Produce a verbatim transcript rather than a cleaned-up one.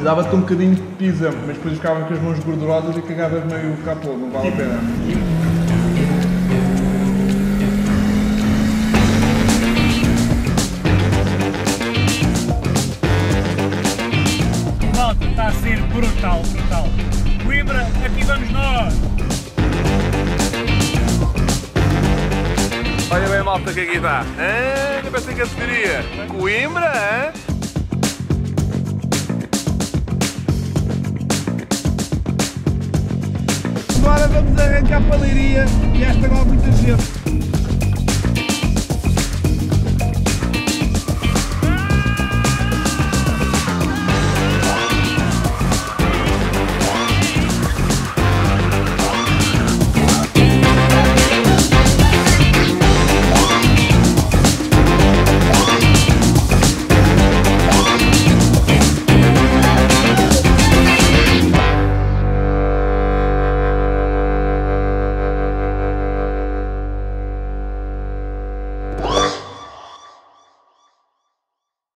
Dava-te um bocadinho de pizza, mas depois ficava com as mãos gordurosas e cagavas meio capô, não vale a pena. Malta, está a ser brutal, brutal. Coimbra, aqui vamos nós! Olha bem, malta, que aqui está. Ah, não pensei que eu diria. Coimbra, hã? Agora vamos arrancar para a Leiria e esta agora muita gente.